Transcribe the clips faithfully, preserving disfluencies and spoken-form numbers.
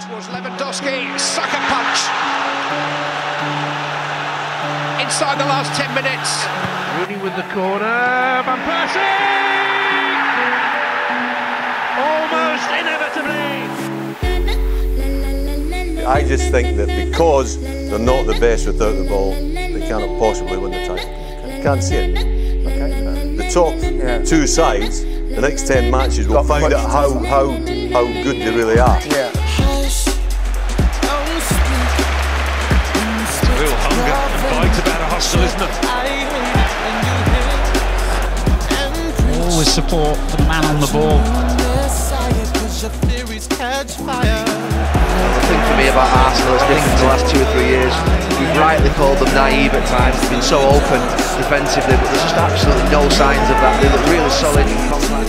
Towards Lewandowski, sucker punch. Inside the last ten minutes. Rooney with the corner, Van Persie! Almost inevitably. I just think that because they're not the best without the ball, they cannot possibly win the title. You can't see it. Okay. The top yeah. two sides, the next ten matches will find out how how how good they really are. Yeah. It's a real hunger and bite about a hustle, isn't it? Always support the man on the ball. The thing for me about Arsenal is different the last two or three years. We've rightly called them naive at times. They've been so open defensively, but there's just absolutely no signs of that. They look really solid and compact.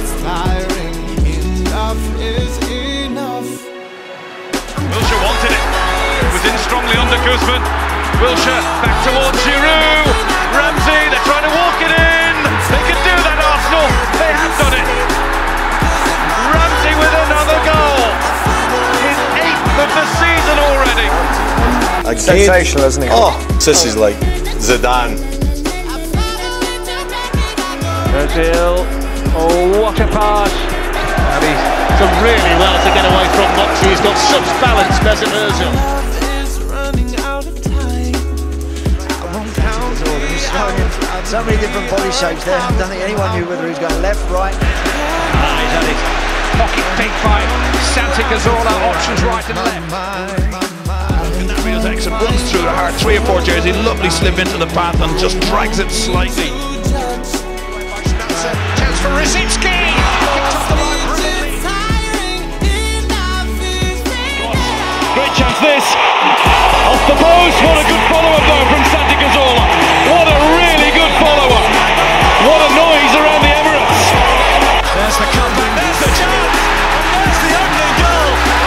Wilshere wanted it. Was in strongly under Guzman. Wilshere back towards Giroud. Ramsey, they're trying to walk it in. They can do that, Arsenal. They have done it. Ramsey with another goal. His eighth of the season already. Again. Sensational, isn't he? Oh, this is like Zidane. Ozil. Oh, what a pass. And he's done really well to get away from Moxie. He's got such balance, Mesut Ozil. So many different body shapes there. I don't think anyone knew whether he was going left, right. Ah, he's had his pocket big fight. Santi Cazorla, options right and left. Navios Exum runs through the hard three or four jersey, lovely slip into the path and just drags it slightly. Chance for Rosicki. Great chance this. Off the post. What a good follow-up though from Santi Cazorla. What a really good follow-up. What a noise around the Emirates. There's the comeback. There's the chance. There's the opening goal.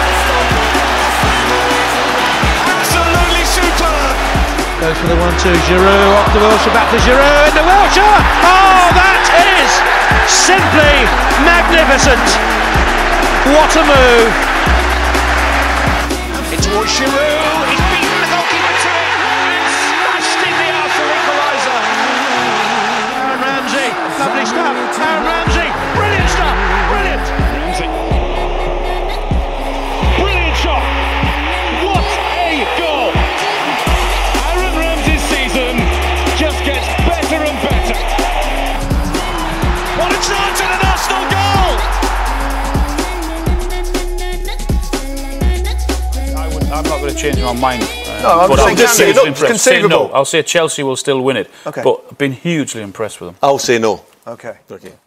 Absolutely superb. Goes for the one two. Giroud off to Wilshere, back to Giroud, into Wilshere. Oh, that is simply magnificent. What a move. Towards Giroud, he's beaten the goalkeeper to it and smashed in the Arsenal equaliser. Aaron Ramsey, lovely stuff. Aaron Ramsey, brilliant stuff, brilliant. Ramsey. Brilliant shot. What a goal. Aaron Ramsey's season just gets better and better. What a chance and an Arsenal goal! I'm not going to change my mind. Uh, No, I'm but saying I'm just can be. hugely Look, impressed. Say conceivable. no. I'll say Chelsea will still win it. Okay. But I've been hugely impressed with them. I'll say no. Okay. Okay.